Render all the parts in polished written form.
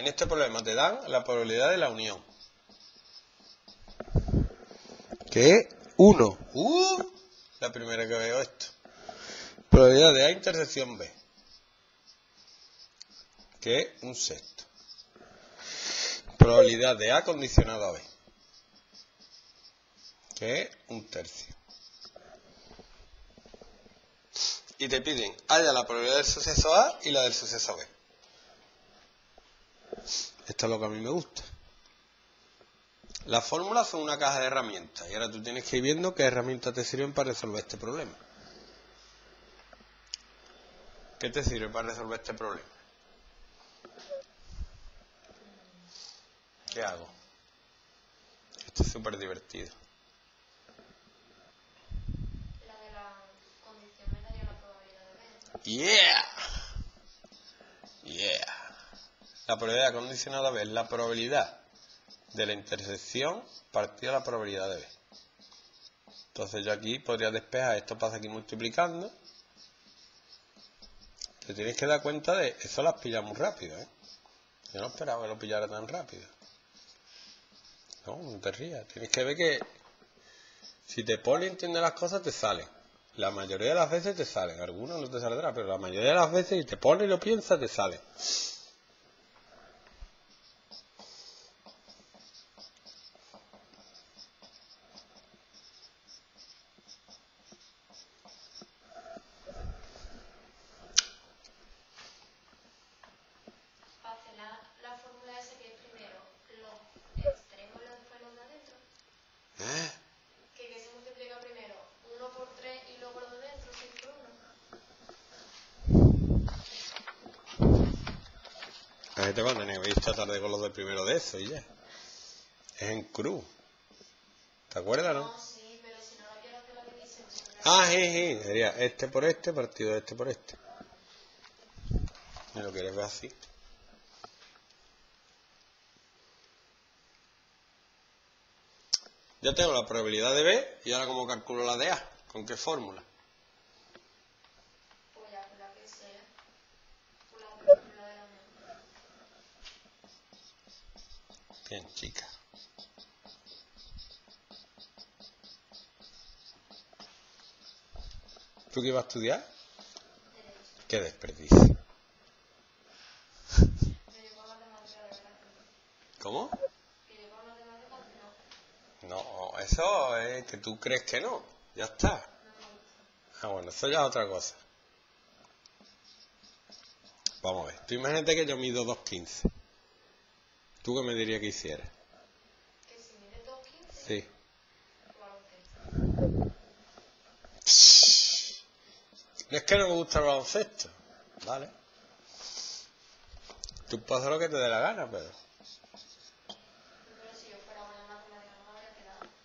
En este problema te dan la probabilidad de la unión. Que es 1. La primera que veo esto. Probabilidad de A intersección B. Que es un sexto. Probabilidad de A condicionado a B. Que es un tercio. Y te piden, halla la probabilidad del suceso A y la del suceso B. Esto es lo que a mí me gusta. Las fórmulas son una caja de herramientas y ahora tú tienes que ir viendo qué herramientas te sirven para resolver este problema. ¿Qué te sirve para resolver este problema? ¿Qué hago? Esto es súper divertido. La de la condición me daría la probabilidad de B. Yeah. La probabilidad condicionada a B es la probabilidad de la intersección partida la probabilidad de B. Entonces yo aquí podría despejar, esto pasa aquí multiplicando. Te tienes que dar cuenta de eso, las pillas muy rápido, ¿eh? Yo no esperaba que lo pillara tan rápido. No te rías. Tienes que ver que si te pones y entiendes las cosas, te salen. La mayoría de las veces te salen. Algunas no te saldrá, pero la mayoría de las veces, si te pones y lo piensas, te salen. Hace la fórmula esa que es primero los extremos y después los de adentro. Que se multiplica primero 1 por 3 y luego los de dentro 6 por 1. A ver, te van a tener que ir esta tarde con los del primero de eso y ya. Es en cruz. ¿Te acuerdas, no? No, sí, pero si no lo quiero hacer la división. Sí. Sería este por este partido de este por este. ¿Y lo quieres ver así? Ya tengo la probabilidad de B y ahora ¿cómo calculo la de A? ¿Con qué fórmula? Pues ya, por la que sea. Por la fórmula de la unión. Bien, chica. ¿Tú qué ibas a estudiar? Derecho. Qué desperdicio. Yo llevo matemáticas de verdad. ¿Cómo? Que llevo matemáticas no. No, eso es que tú crees que no. Ya está. No me gusta. Bueno, eso ya es otra cosa. Vamos a ver. Tú imagínate que yo mido 2,15. ¿Tú qué me dirías que hiciera? Que si mide 2,15. Sí. Baloncesto. No es que no me gusta el baloncesto. Vale. Tú puedes hacer lo que te dé la gana, pero... Pero si yo fuera buena en matemáticas no me habría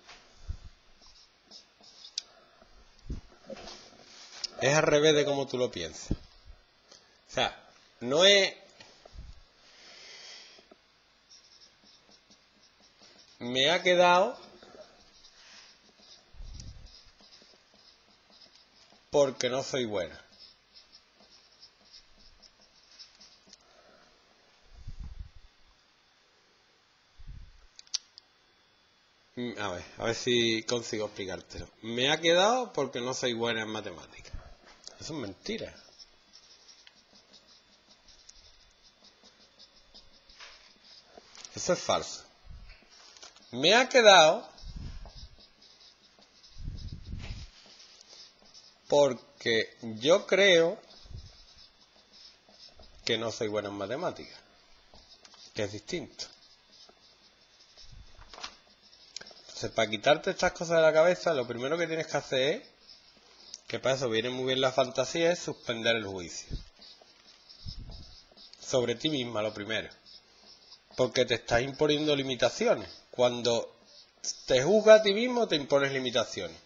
quedado. Es al revés de como tú lo piensas. O sea, no es... Me ha quedado porque no soy buena. A ver si consigo explicártelo. Me ha quedado porque no soy buena en matemáticas. Eso es mentira. Eso es falso. Me ha quedado porque yo creo que no soy buena en matemáticas, que es distinto. Entonces, para quitarte estas cosas de la cabeza, lo primero que tienes que hacer es, que para eso viene muy bien la fantasía, es suspender el juicio. Sobre ti misma, lo primero. Porque te estás imponiendo limitaciones. Cuando te juzgas a ti mismo, te impones limitaciones.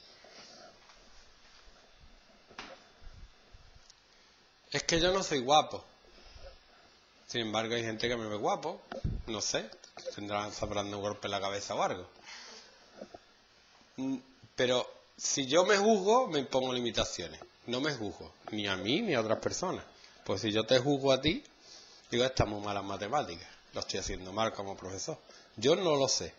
Es que yo no soy guapo. Sin embargo, hay gente que me ve guapo. No sé, sabrán de un golpe en la cabeza o algo. Pero si yo me juzgo, me impongo limitaciones. No me juzgo, ni a mí ni a otras personas. Pues si yo te juzgo a ti, digo, estamos malas matemáticas. lo estoy haciendo mal como profesor. Yo no lo sé.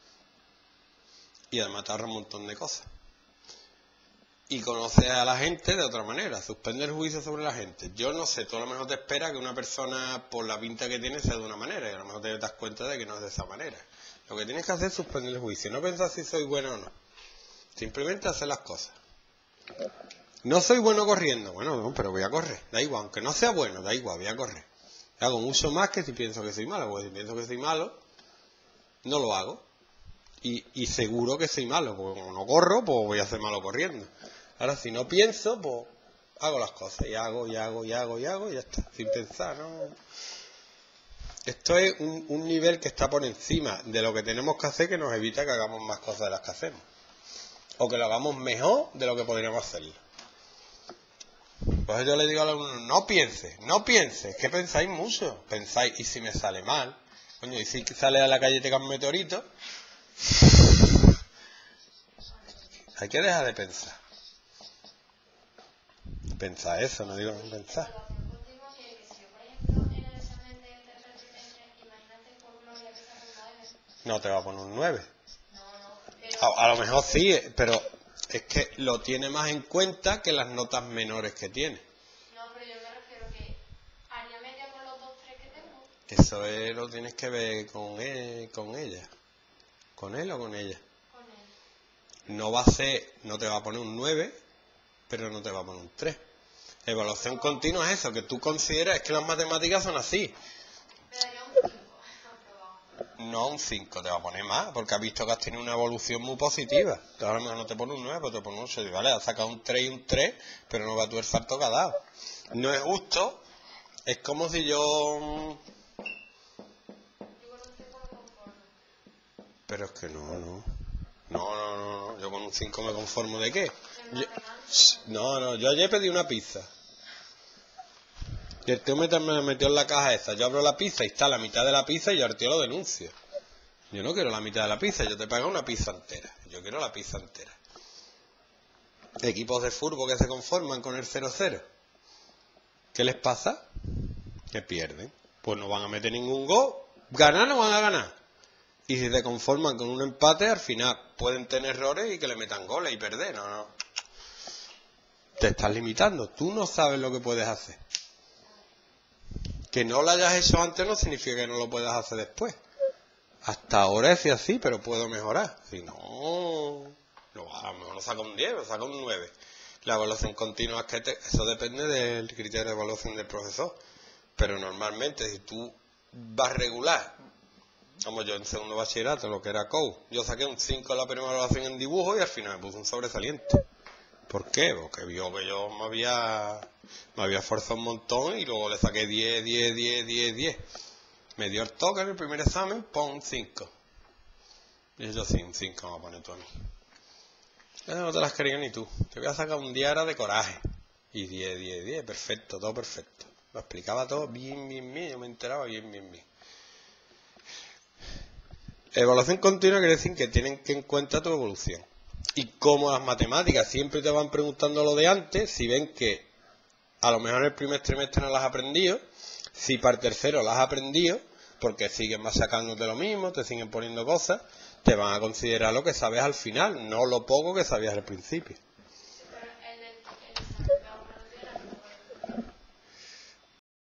Y además te ahorra un montón de cosas. Y conoces a la gente de otra manera, suspende el juicio sobre la gente. Yo no sé, tú a lo mejor te esperas que una persona, por la pinta que tiene, sea de una manera, y a lo mejor te das cuenta de que no es de esa manera. Lo que tienes que hacer es suspender el juicio, no pensar si soy bueno o no. Simplemente hacer las cosas. No soy bueno corriendo, bueno, no, pero voy a correr, da igual, aunque no sea bueno, da igual, voy a correr. Hago mucho más que si pienso que soy malo, porque si pienso que soy malo, no lo hago. Y seguro que soy malo, porque como no corro, pues voy a ser malo corriendo. Ahora, si no pienso, pues hago las cosas, y hago, y ya está, sin pensar, ¿no? Esto es un nivel que está por encima de lo que tenemos que hacer, que nos evita que hagamos más cosas de las que hacemos. O que lo hagamos mejor de lo que podríamos hacerlo. Pues yo le digo a los alumnos, no pienses, que pensáis mucho, pensáis, y si me sale mal, coño, y si sale a la calle y te cae un meteorito, hay que dejar de pensar. Pensar eso, no digo no pensar. No te va a poner un 9. A lo mejor sí, pero es que lo tiene más en cuenta que las notas menores que tiene. No, pero yo me refiero que haría media con los 2, 3 que tengo. Eso lo tienes que ver con ella. ¿Con él o con ella? Con él. No va a ser, no te va a poner un 9, pero no te va a poner un 3. Evaluación continua es eso, que tú consideras, es que las matemáticas son así. No un 5, te va a poner más, porque has visto que has tenido una evolución muy positiva. Entonces a lo mejor no te pone un 9, pero te pone un 8. Vale, has sacado un 3 y un 3, pero no va a tu el salto que ha dado. No es justo, es como si yo... Pero es que no. Yo con un 5 me conformo de qué. Yo ayer pedí una pizza. Y el tío me metió en la caja esa. Yo abro la pizza y está la mitad de la pizza y yo al tío lo denuncio. Yo no quiero la mitad de la pizza, yo te pago una pizza entera. Yo quiero la pizza entera. Equipos de fútbol que se conforman con el 0-0. ¿Qué les pasa? Que pierden. Pues no van a meter ningún gol. Ganar no van a ganar. Y si se conforman con un empate, al final pueden tener errores y que le metan goles y perder. No. Te estás limitando. Tú no sabes lo que puedes hacer. Que no lo hayas hecho antes no significa que no lo puedas hacer después. Hasta ahora es así, pero puedo mejorar. Si no, a lo mejor no saco un 10, lo saco un 9. La evaluación continua es que eso depende del criterio de evaluación del profesor. Pero normalmente, si tú vas regular, como yo en segundo bachillerato, lo que era COU, yo saqué un 5 en la primera evaluación en dibujo y al final me puse un sobresaliente. ¿Por qué? Porque vio que yo me había esforzado un montón y luego le saqué 10. Me dio el toque en el primer examen, pon 5. Y yo sí, un 5 me va a poner tú a mí. No te las querías ni tú. Te voy a sacar un diario de coraje. Y 10, perfecto, todo perfecto. Lo explicaba todo bien, yo me enteraba bien. Evaluación continua quiere decir que tienen que en cuenta tu evolución. Y como las matemáticas siempre te van preguntando lo de antes, si ven que a lo mejor en el primer trimestre no las has aprendido, si para el tercero las has aprendido, porque siguen machacándote lo mismo, te siguen poniendo cosas, te van a considerar lo que sabes al final, no lo poco que sabías al principio.